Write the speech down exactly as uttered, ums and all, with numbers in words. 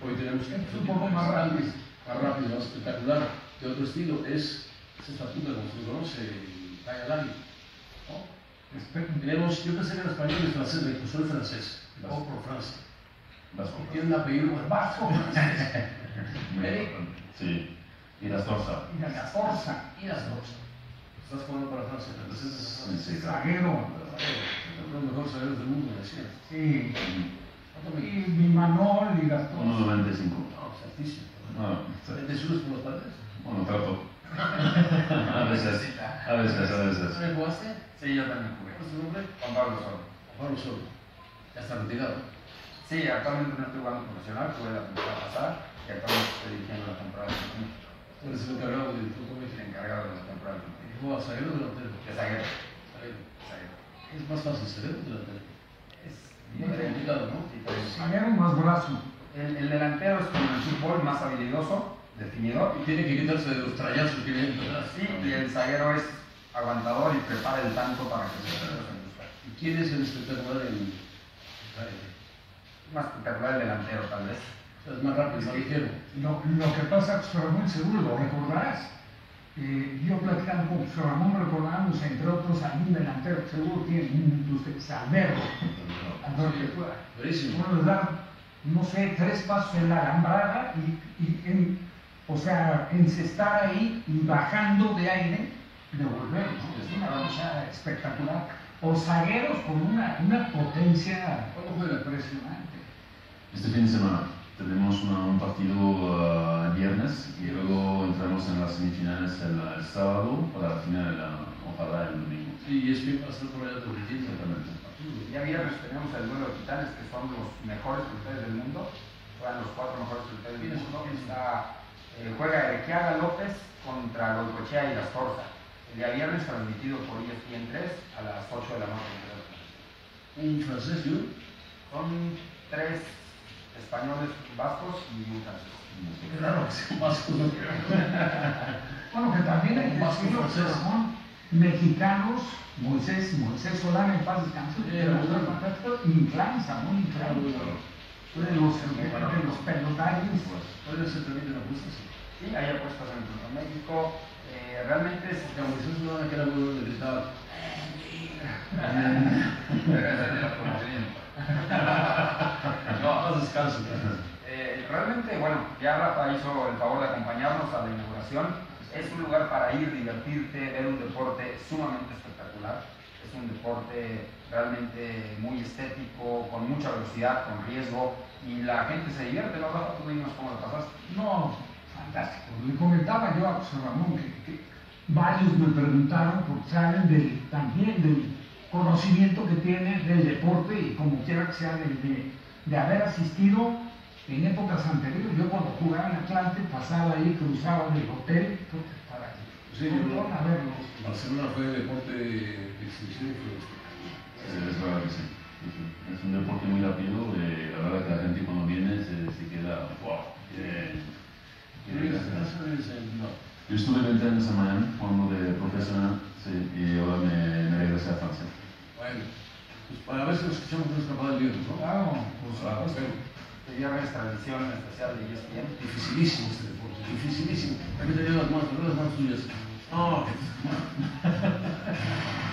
Hoy tenemos es un poco más rápido, más rápido, más espectacular, de otro estilo. Es, es esta puta como se conoce, y cae al aire, ¿no? Tenemos, yo pensé que era español y francés, me dijo, soy francés, o por Francia. Y tiene un apellido vasco francés. Sí, y las Torsa. Y las Torsa. Y las Torsa. Estás jugando para Francia, entonces es sí, zaguero. Los mejores zagueros del mundo, me decían. Sí. Y mi Manol y las Torsa. uno noventa y cinco. No, es altísimo. ¿Te subes por los padres? Bueno, trato. A veces, a veces, a veces. ¿Tú me jugaste? Sí, yo también jugué. ¿Cuál es tu nombre? Juan Pablo Solo. Juan Pablo Solo. Ya está retirado. Sí, actualmente no estoy jugando profesional, jugué la temporada pasada y actualmente estoy dirigiendo la temporada del club. Tú eres el encargado del fútbol mexicano. El encargado de la temporada del club. ¿Juega zaguero o delantero? De zaguero. Zaguero. Zaguero. Es más fácil zaguero o delantero. Es muy complicado, ¿no? Zaguero más brazo. El, el delantero es como el fútbol más habilidoso, definidor. Y tiene que quitarse de los trayazos que vienen detrás. Sí, y el zaguero es aguantador y prepara el tanto para que se regrese. ¿Y quién es el espectacular en más espectacular el delantero, tal vez? O sea, es más rápido, más ligero. Lo, lo que pasa es que Ramón seguro lo recordarás. Eh, yo platicando con José Ramón recordamos, entre otros, a un delantero que seguro tiene un Salvero. Buenísimo. Uno les da, no sé, tres pasos en la alambrada y, y en, o sea, encestar ahí y bajando de aire, devolver, ¿no? Es una cosa espectacular. O zagueros con una, una potencia impresionante. Este fin de semana tenemos una, un partido uh, el viernes y luego entramos en las semifinales el, el sábado para la final, uh, ojalá el domingo. Sí, y es que va a ser por allá transmitiendo. Exactamente. Ya viernes tenemos el duelo de titanes, que son los mejores peloteros del mundo, juegan los cuatro mejores peloteros del mundo. Está, eh, juega Erequiaga López contra Goicoechea y las Torsa. El día viernes transmitido por E S P N tres a las ocho de la noche. ¿Un francés y un? Son tres españoles vascos y un francés. Qué raro que sean vascos. Bueno, que también hay decirlo, Ramón, mexicanos, Moisés, Moisés Solana en paz descanso, y Inclán, Samuel Inclán, de los, de los pelotarios. ¿Puede ser también de la apuesta? Sí, hay apuestas en México. Eh, realmente es como Moisés Solana, que era muy bueno, le gritaba. No, más descanso. Eh, realmente, bueno, ya Rafa hizo el favor de acompañarnos a la inauguración. Es un lugar para ir, divertirte, ver un deporte sumamente espectacular. Es un deporte realmente muy estético, con mucha velocidad, con riesgo, y la gente se divierte, ¿no, Rafa? Tú dinos cómo lo pasaste. No, fantástico. Le comentaba yo a José Ramón que, que varios me preguntaron, porque saben del, también del conocimiento que tiene del deporte y como quiera que sea de, de, de haber asistido en épocas anteriores. Yo cuando jugaba en Atlante pasaba ahí, cruzaba del hotel para sí, no, a verlos. Barcelona fue deporte de exhibición y fue espectacular. Es verdad que sí. Es un deporte muy rápido, eh, la verdad que la gente cuando viene se, se queda wow. Eh, Yo estuve veinte años en Miami jugando de profesional, sí, y ahora me, me regresé a Francia. Bueno, pues para ver si nos escuchamos una escapada del libro, ¿no? Claro, pues claro. El viernes tradición especial de E S P N. Dificilísimo este deporte, dificilísimo. Aquí te llevo las manos, las manos tuyas. No,